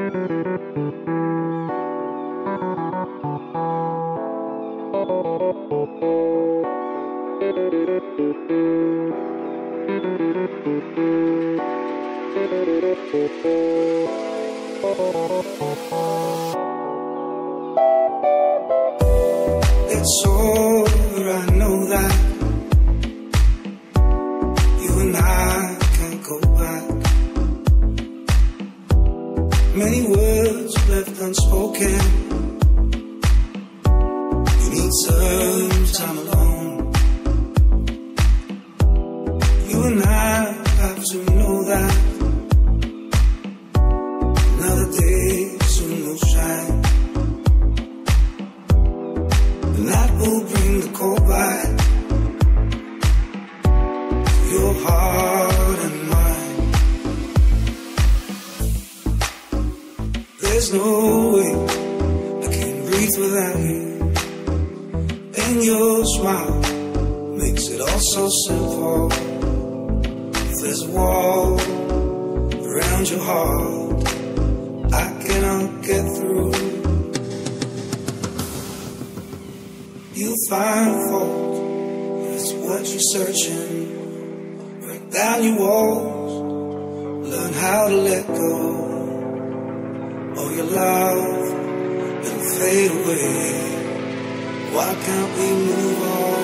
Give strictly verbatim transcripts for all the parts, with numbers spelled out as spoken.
It's over, I know that you and I can't go back. Many words left unspoken. You need some time alone. You and I have to know that another day soon will shine. And that will bring the cold back to your heart and mine. There's no way I can breathe without you. And your smile makes it all so simple. If there's a wall around your heart, I cannot get through. You find fault, that's what you're searching. Break down your walls, learn how to let go. Oh, your love, it'll fade away. Why can't we move on?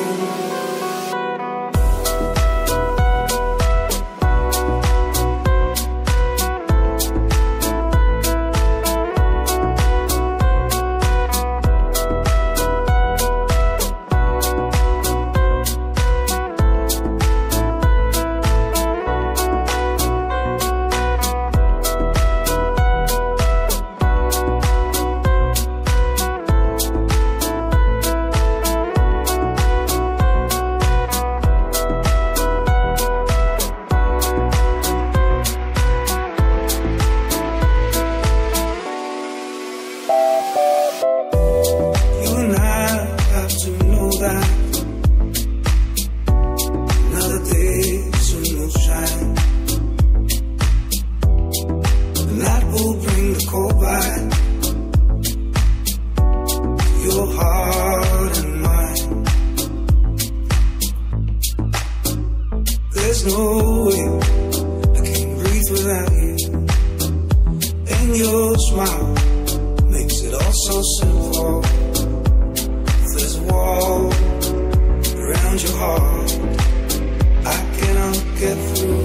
There's no way I can breathe without you. And your smile makes it all so simple. If there's a wall around your heart, I cannot get through.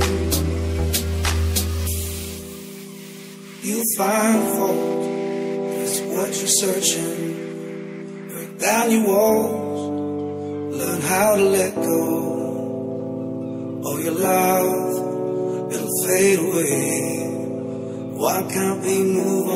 You find fault, that's what you're searching. Break down your walls, learn how to let go. Oh, your love, it'll fade away. Why can't we move